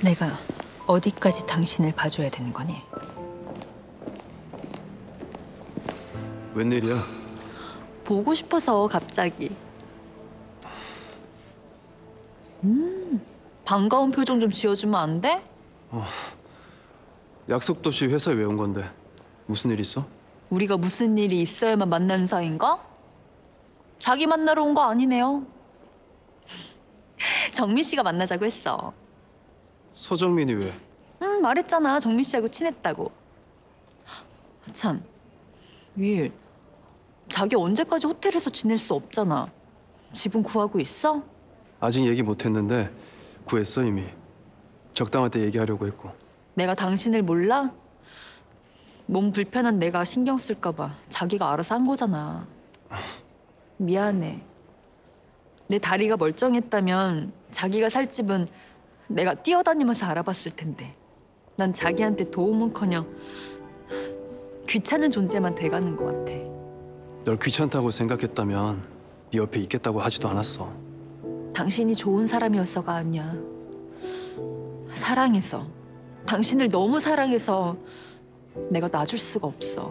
내가 어디까지 당신을 봐줘야 되는 거니? 웬일이야? 보고 싶어서 갑자기. 반가운 표정 좀 지어주면 안 돼? 약속도 없이 회사에 왜 온 건데? 무슨 일 있어? 우리가 무슨 일이 있어야만 만나는 사이인가? 자기 만나러 온 거 아니네요. 정민 씨가 만나자고 했어. 서정민이 왜? 말했잖아. 정민 씨하고 친했다고. 참, 위일. 자기 언제까지 호텔에서 지낼 수 없잖아. 집은 구하고 있어? 아직 얘기 못했는데 구했어 이미. 적당할 때 얘기하려고 했고. 내가 당신을 몰라? 몸 불편한 내가 신경 쓸까 봐 자기가 알아서 한 거잖아. 미안해. 내 다리가 멀쩡했다면 자기가 살 집은 내가 뛰어다니면서 알아봤을 텐데. 난 자기한테 도움은커녕 귀찮은 존재만 돼가는 것 같아. 널 귀찮다고 생각했다면 네 옆에 있겠다고 하지도 않았어. 당신이 좋은 사람이었어가 아니야. 사랑해서, 당신을 너무 사랑해서 내가 놔줄 수가 없어.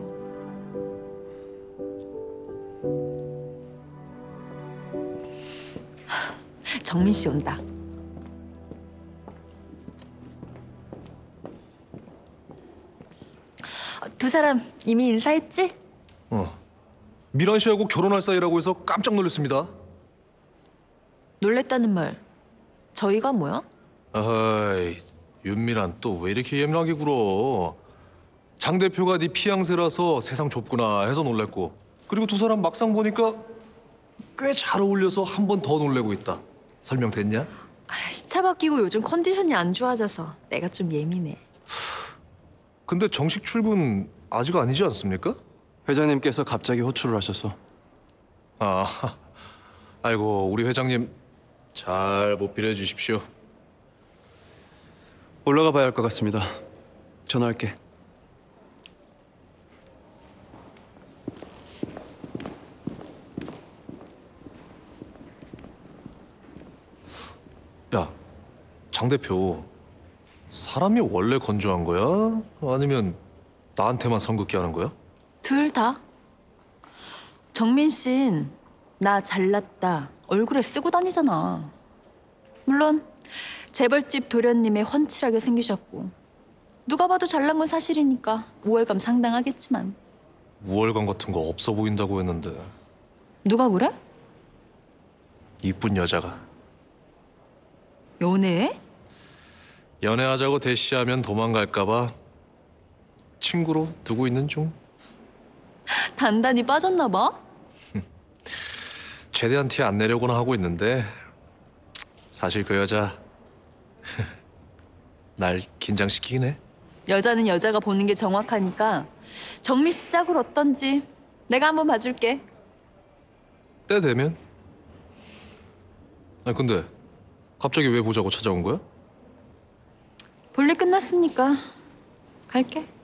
정민 씨 온다. 두 사람 이미 인사했지? 미란 씨하고 결혼할 사이라고 해서 깜짝 놀랐습니다. 놀랬다는 말, 저희가 뭐야? 아이, 윤미란 또 왜 이렇게 예민하게 굴어? 장 대표가 네 피양새라서 세상 좁구나 해서 놀랬고, 그리고 두 사람 막상 보니까 꽤 잘 어울려서 한 번 더 놀래고 있다. 설명됐냐? 시차 바뀌고 요즘 컨디션이 안 좋아져서 내가 좀 예민해. 근데 정식 출근 아직 아니지 않습니까? 회장님께서 갑자기 호출을 하셔서. 아이고, 우리 회장님 잘 보필해 주십시오. 올라가 봐야 할 것 같습니다. 전화할게. 야, 장 대표, 사람이 원래 건조한 거야? 아니면 나한테만 성급게 하는 거야? 둘 다. 정민 씨는 나 잘났다 얼굴에 쓰고 다니잖아. 물론 재벌집 도련님의 훤칠하게 생기셨고 누가 봐도 잘난 건 사실이니까 우월감 상당하겠지만. 우월감 같은 거 없어 보인다고 했는데. 누가 그래? 이쁜 여자가. 연애해? 연애하자고 대시하면 도망갈까 봐 친구로 두고 있는 중. 단단히 빠졌나 봐. 최대한 티 안 내려고는 하고 있는데 사실 그 여자 날 긴장시키긴 해. 여자는 여자가 보는 게 정확하니까 정민 씨 짝을 어떤지 내가 한번 봐줄게. 때 되면. 아니 근데 갑자기 왜 보자고 찾아온 거야? 볼일 끝났으니까 갈게.